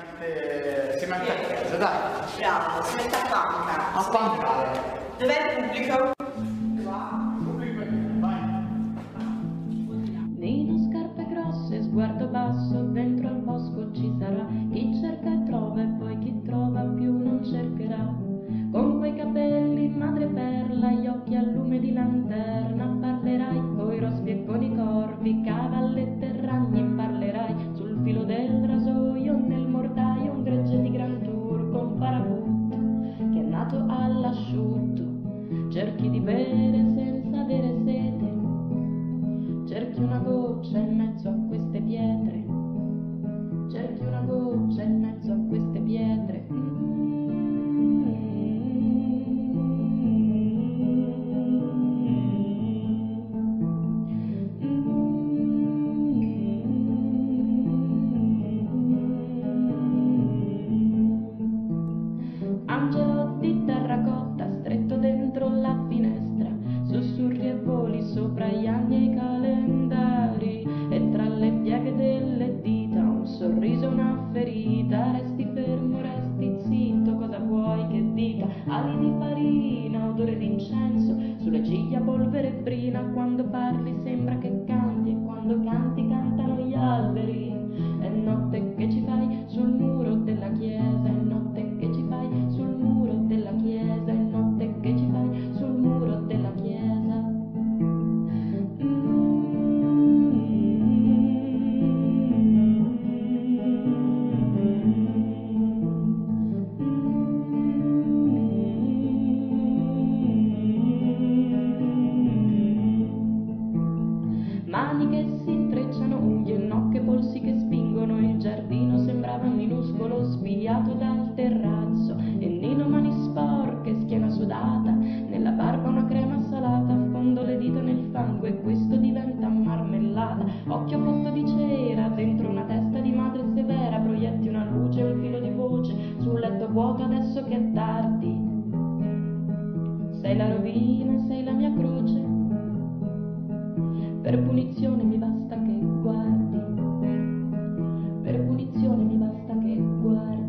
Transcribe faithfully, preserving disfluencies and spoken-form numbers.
mette, si mette a chiesa, dai. Bravo, si mette a panca. A pancare. Dov'è il pubblico? Nino, scarpe grosse, sguardo basso, dentro al bosco ci sarà chi cerca e trova e poi chi trova più non cercherà. Con quei capelli madreperla, gli occhi a lume di lanterna, parlerai coi rospi e con i corvi, cavallette e ragni, parlerai sul filo del rasoio, nel mortaio un gregge di gran tour con paraboot che è nato all'asciutto. Cerchi di bere senza avere sete, cerchi una goccia in mezzo a queste pietre, cerchi una goccia in mezzo a queste pietre. Angelo di terracotta stretto dentro la finestra, sussurri e voli sopra gli anni e i calendari, e tra le pieghe delle dita un sorriso, una ferita. Resti fermo, resti zitto, cosa vuoi che dica? Ali di farina, odore d'incenso, sulle ciglia polvere brina. Quando parli sembra che canti e quando canti cantano gli alberi. È notte che ci fai sul muro della chiesa, è notte che ci fai sul muro della chiesa, è notte che ci fai sul muro della chiesa. Mani che si intrecciano, unghie e nocche, polsi che spingono, il giardino sembrava minuscolo spigliato dal terrazzo, e Nino mani sporche, schiena sudata, nella barba una crema salata, affondo le dita nel fango e questo diventa marmellata. Occhio cotto di cera, dentro una testa di madre severa, proietti una luce, un filo di voce, sul letto vuoto adesso che è tardi. Sei la rovina, sei la mia croce, per punizione mi basta che guardi, per punizione mi basta che guardi.